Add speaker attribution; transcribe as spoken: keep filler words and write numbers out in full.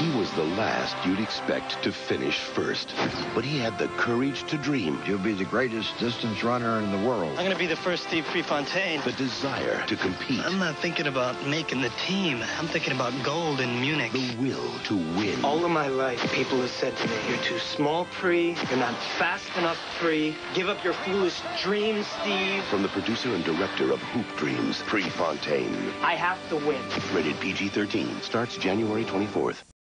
Speaker 1: He was the last you'd expect to finish first. But he had the courage to dream.
Speaker 2: You'll be the greatest distance runner in the world.
Speaker 3: I'm going to be the first Steve Prefontaine.
Speaker 1: The desire to compete.
Speaker 3: I'm not thinking about making the team. I'm thinking about gold in Munich.
Speaker 1: The will to win.
Speaker 4: All of my life, people have said to me, you're too small, Pre. You're not fast enough, Pre. Give up your foolish dreams, Steve.
Speaker 1: From the producer and director of Hoop Dreams, Prefontaine.
Speaker 4: I have to win.
Speaker 1: Rated P G thirteen. Starts January twenty-fourth.